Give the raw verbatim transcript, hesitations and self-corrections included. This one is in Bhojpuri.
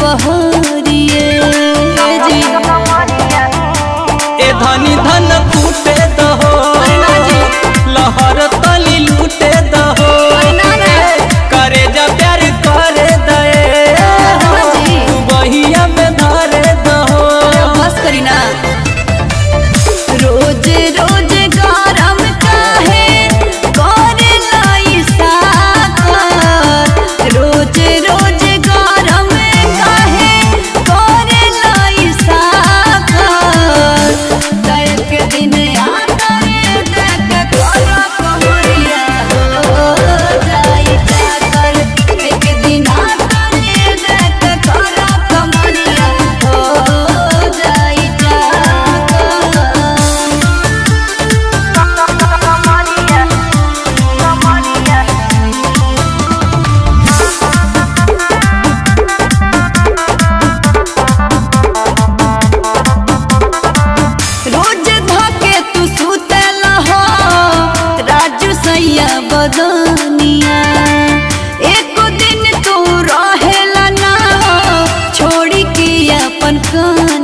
दुपहरिए जी ए धनी धन कूटे दहो लहर तली लूटे दहो करे जा प्यार करे दे बहिया में धरे दहो बस करी ना रोज रोज गरम काहे करे लाई साकर रोज रोज गरम काहे करे लाई साकर एक दिन आकर देख कर कमरिया हो जाई जाकर एक दिन आकर देख कर कमरिया हो जाई जाकर रोज धके तू सुतेला हो राजू सैया बदनिया एक दिन तू रहेला ना हो छोड़ी के अपन कान